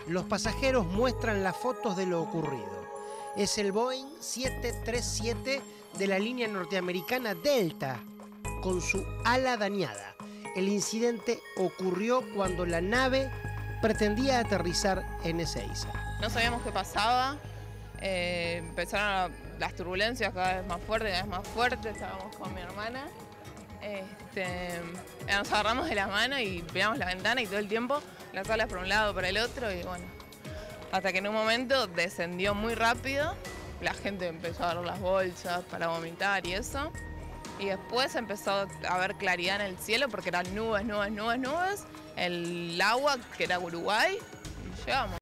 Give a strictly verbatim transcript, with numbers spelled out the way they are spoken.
Los pasajeros muestran las fotos de lo ocurrido. Es el Boeing siete tres siete de la línea norteamericana Delta, con su ala dañada. El incidente ocurrió cuando la nave pretendía aterrizar en Ezeiza. No sabíamos qué pasaba, eh, empezaron a, las turbulencias cada vez más fuertes, cada vez más fuertes, estábamos con mi hermana. Este, nos agarramos de la mano y veíamos la ventana y todo el tiempo las alas por un lado, por el otro, y bueno, hasta que en un momento descendió muy rápido, la gente empezó a dar las bolsas para vomitar y eso, y después empezó a haber claridad en el cielo porque eran nubes, nubes, nubes, nubes, el agua que era Uruguay, y llegamos.